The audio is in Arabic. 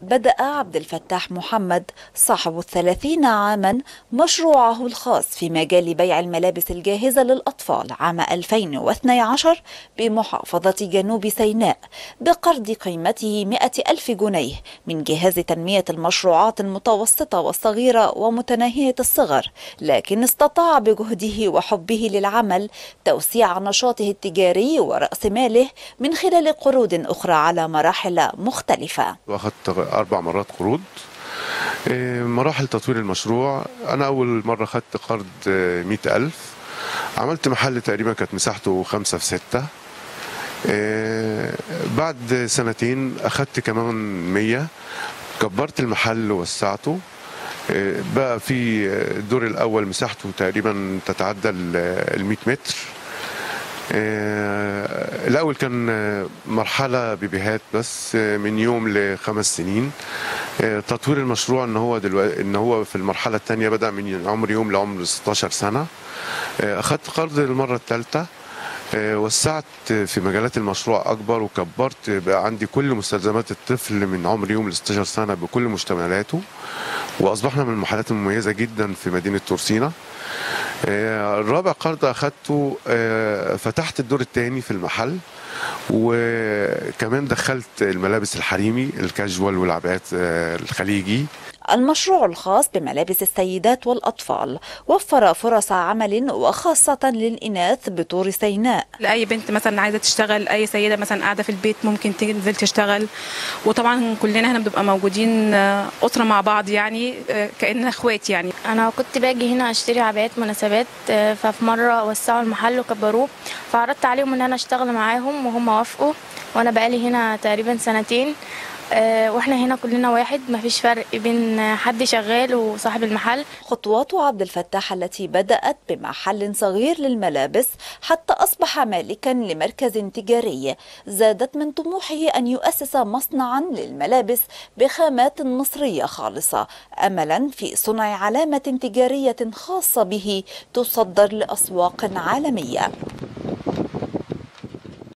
بدأ عبد الفتاح محمد صاحب 30 عاما مشروعه الخاص في مجال بيع الملابس الجاهزة للأطفال عام 2012 بمحافظة جنوب سيناء بقرض قيمته 100,000 جنيه من جهاز تنمية المشروعات المتوسطة والصغيرة ومتناهية الصغر، لكن استطاع بجهده وحبه للعمل توسيع نشاطه التجاري ورأس ماله من خلال قروض أخرى على مراحل مختلفة. واخدت 4 مرات قروض. مراحل تطوير المشروع، أنا أول مرة خدت قرض 100,000، عملت محل تقريبا كانت مساحته 5 في 6. بعد سنتين أخدت كمان 100، كبرت المحل ووسعته. بقى في الدور الأول مساحته تقريبا تتعدى 100 متر. الأول كان مرحلة بيبيهات بس من يوم ل5 سنين. تطوير المشروع إن هو في المرحلة الثانية بدأ من عمر يوم لعمر 16 سنة. أخذت قرض للمرة الثالثة، وسعت في مجالات المشروع أكبر وكبرت، بقى عندي كل مستلزمات الطفل من عمر يوم ل 16 سنة بكل مشتملاته، وأصبحنا من المحلات المميزة جدا في مدينة تورسينا. الرابع قرض أخذته، فتحت الدور الثاني في المحل، وكمان دخلت الملابس الحريمي الكاجوال والعبايات الخليجي. المشروع الخاص بملابس السيدات والأطفال وفر فرص عمل وخاصة للإناث بطور سيناء. لأي بنت مثلا عايزة تشتغل، أي سيدة مثلا قاعدة في البيت ممكن تنزل تشتغل، وطبعا كلنا هنا بنبقى موجودين أسرة مع بعض، يعني كأننا اخوات. يعني أنا كنت باجي هنا أشتري عبايات مناسبات، ففي مرة وسعوا المحل وكبروه، فعرضت عليهم إن أنا أشتغل معاهم وهم وافقوا، وأنا بقالي هنا تقريبا سنتين. واحنا هنا كلنا واحد، مفيش فرق بين حد شغال وصاحب المحل. خطوات عبد الفتاح التي بدأت بمحل صغير للملابس حتى أصبح مالكا لمركز تجاري زادت من طموحه أن يؤسس مصنعا للملابس بخامات مصرية خالصة، أملا في صنع علامة تجارية خاصة به تصدر لأسواق عالمية.